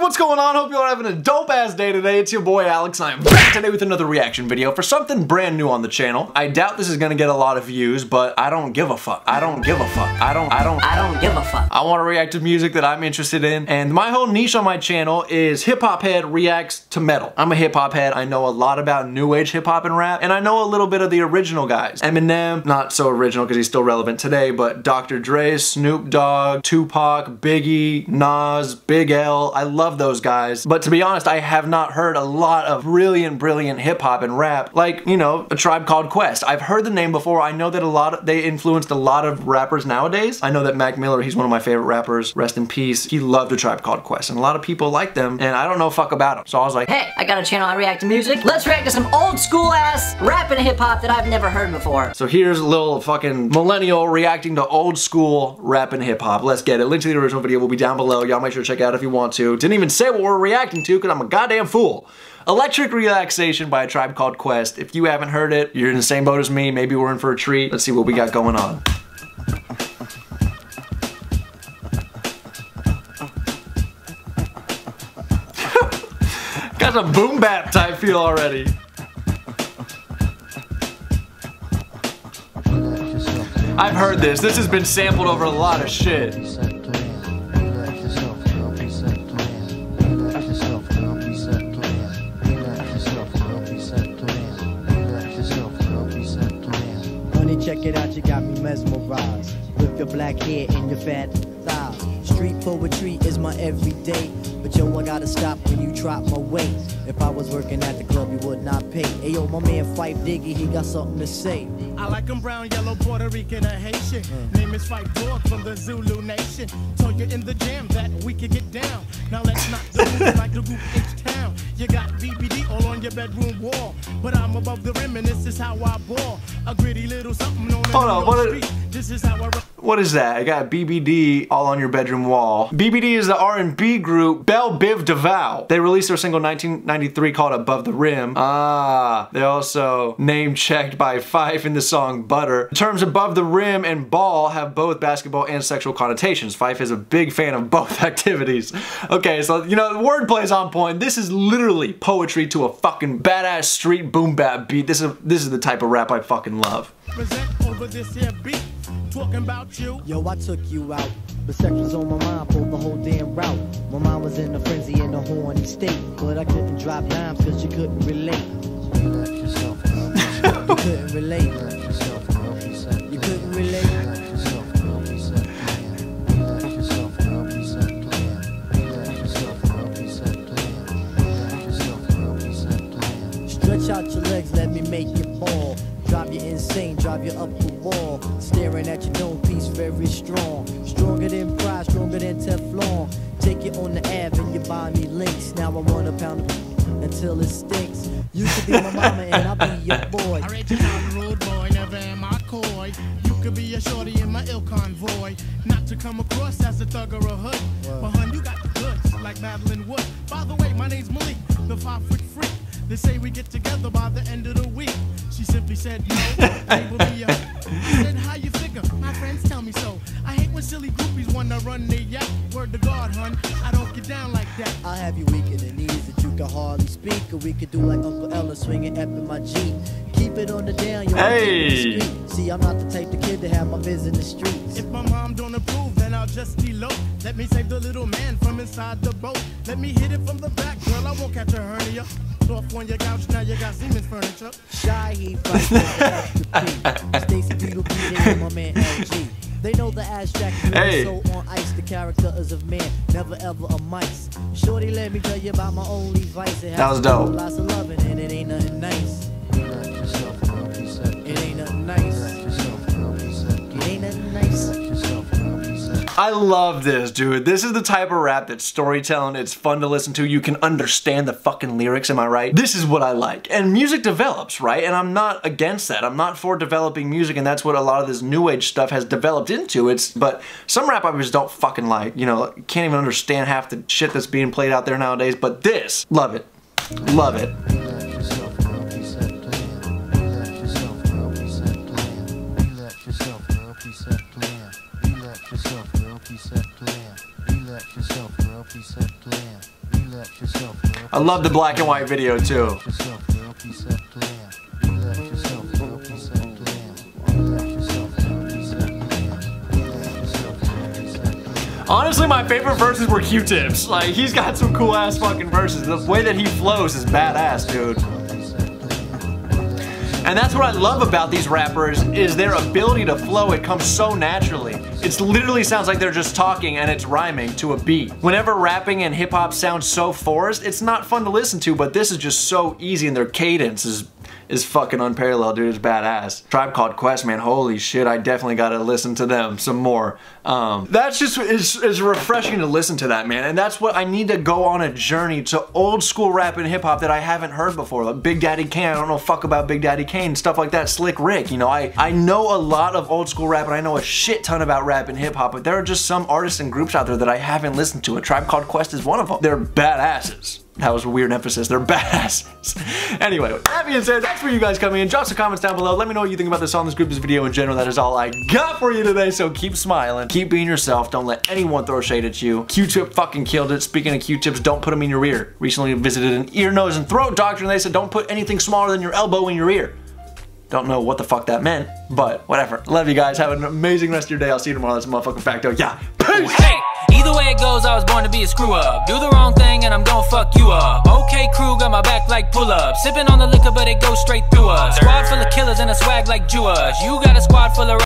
what's going on? Hope you're having a dope ass day today. It's your boy Alex and I am back today with another reaction video for something brand new on the channel. I doubt this is gonna get a lot of views, but I don't give a fuck. I don't give a fuck. I don't give a fuck. I want to react to music that I'm interested in, and my whole niche on my channel is hip hop head reacts to metal. I'm a hip hop head. I know a lot about new age hip hop and rap, and I know a little bit of the original guys. Eminem, not so original because he's still relevant today, but Dr. Dre, Snoop Dogg, Tupac, Biggie, Nas, Big L. I love those guys. But to be honest, I have not heard a lot of brilliant hip hop and rap, like, you know, A Tribe Called Quest. I've heard the name before. I know that they influenced a lot of rappers nowadays. I know that Mac Miller, he's one of my favorite rappers. Rest in peace. He loved A Tribe Called Quest, and a lot of people like them, and I don't know fuck about them. So I was like, hey, I got a channel, I react to music. Let's react to some old school ass rap and hip hop that I've never heard before. So here's a little fucking millennial reacting to old school rap and hip hop. Let's get it. Link to the original video will be down below. Y'all make sure to check it out if you want to. Didn't even say what we're reacting to because I'm a goddamn fool. Electric Relaxation by A Tribe Called Quest. If you haven't heard it, you're in the same boat as me. Maybe we're in for a treat. Let's see what we got going on. Got some boom bap type feel already. I've heard this. This has been sampled over a lot of shit. Honey, check it out, you got me mesmerized with your black hair and your fat thighs. Street poetry is my everyday, but yo, I gotta stop when you drop my weight. If I was working at the club, you would not pay. Hey yo, my man Fife Diggy, he got something to say. I like him brown, yellow, Puerto Rican, or Haitian. Name is Fife Dog from the Zulu Nation. Told you in the jam that we could get down. Now let's not do like the group H-Town. You got BBD all on your bedroom wall, but I'm above the rim and this is how I ball. A gritty little something on the street. This is how I. What is that? I got BBD all on your bedroom wall. BBD is the R&B group Belle Biv DeVoe. They released their single 1993 called Above the Rim. They also name-checked by Fife in the song Butter. The terms above the rim and ball have both basketball and sexual connotations. Fife is a big fan of both activities. Okay, so, you know, the wordplay is on point. This is literally poetry to a fucking badass street boom bap beat. This is the type of rap I fucking love. Present over this here beat. Talking about you. Yo, I took you out, but sex was on my mind for the whole damn route. My mind was in a frenzy in a horny state, but I couldn't drop dimes cause you couldn't relate. You couldn't relate. You couldn't relate. Stretch out your legs, let me make you fall. Drive you insane, drive you up the wall. Staring at your dome piece, very strong. Stronger than pride, stronger than Teflon. Take you on the Ave and you buy me links. Now I want a pound of until it stinks. You could be my mama and I'll be your boy. I read you down the road, boy, never am I coy. You could be a shorty in my ill convoy. Not to come across as a thug or a hood. But hun, you got the goods, like Madeline Wood. By the way, my name's Malik, the 5-foot freak. They say we get together by the end of the week. She simply said, no, they will be up. I said, how you figure? My friends tell me so. I hate when silly groupies wanna run their yacht. Word to God, hun, I don't get down like that. I'll have you weak in the knees that you can hardly speak. Or we could do like Uncle Ella swinging up in my Jeep. Keep it on the down, you're hey. See, I'm not the type of kid to have my biz in the streets. If my mom don't approve, then I'll just elope. Let me save the little man from inside the boat. Let me hit it from the back, girl, I won't catch a hernia. Off on your couch, now you got Siemens furniture. Shy, he fights Stacy Beagle beating my man LG. They know the abstract so on ice. The character is of man, never ever a mice. Shorty, let me tell you about my only vice. It has that was dope. Lots of loving and it ain't nothing nice. It ain't nothing nice. It ain't nothing nice. I love this, dude. This is the type of rap that's storytelling. It's fun to listen to. You can understand the fucking lyrics, am I right? This is what I like. And music develops, right? And I'm not against that. I'm not for developing music, and that's what a lot of this new age stuff has developed into. But some rap I just don't fucking like. You know, can't even understand half the shit that's being played out there nowadays. But this, love it. Love it. Relax yourself, girl, preset plan. I love the black and white video too. Honestly, my favorite verses were Q-Tip's. Like, he's got some cool ass fucking verses. The way that he flows is badass, dude. And that's what I love about these rappers, is their ability to flow. It comes so naturally. It literally sounds like they're just talking and it's rhyming to a beat. Whenever rapping and hip hop sounds so forced, it's not fun to listen to, but this is just so easy and their cadence is fucking unparalleled, dude. It's badass. Tribe Called Quest, man, holy shit, I definitely gotta listen to them some more. That's just is refreshing to listen to that, man, and that's what I need to go on a journey to old school rap and hip hop that I haven't heard before. Like Big Daddy Kane, I don't know fuck about Big Daddy Kane, stuff like that. Slick Rick, you know, I know a lot of old school rap and I know a shit ton about rap and hip hop, but there are just some artists and groups out there that I haven't listened to. A Tribe Called Quest is one of them. They're badasses. That was a weird emphasis. They're badasses. Anyway, with that being said, thanks for you guys coming in. Drop some comments down below. Let me know what you think about this song, this group, this video in general. That is all I got for you today, so keep smiling. Keep being yourself. Don't let anyone throw shade at you. Q-Tip fucking killed it. Speaking of Q-Tips, don't put them in your ear. Recently visited an ear, nose, and throat doctor, and they said don't put anything smaller than your elbow in your ear. Don't know what the fuck that meant, but whatever. Love you guys. Have an amazing rest of your day. I'll see you tomorrow. That's a motherfucking facto. Yeah. Peace! Hey, either way it goes, I was born to be a screw up. Do the wrong thing and I'm gonna fuck you up. Okay, crew, got my back like pull up. Sipping on the liquor, but it goes straight through us. Squad full of killers and a swag like Jewers. You got a squad full of